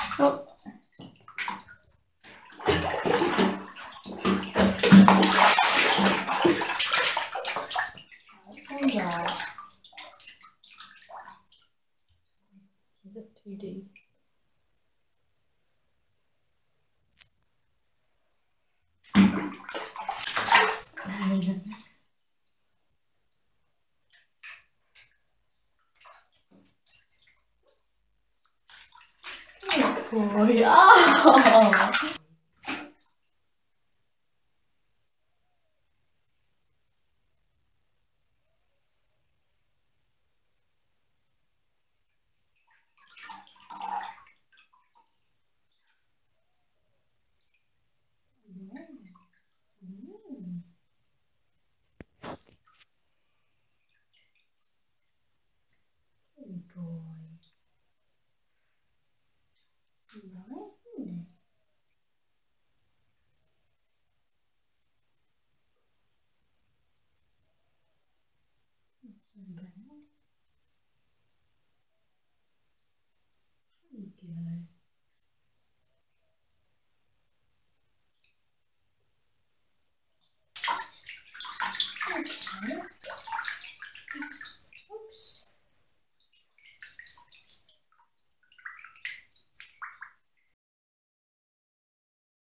Oh. That's all right. Is it too deep? Boy. Oh. Good boy. It's right, isn't it? Not so bad. There you go.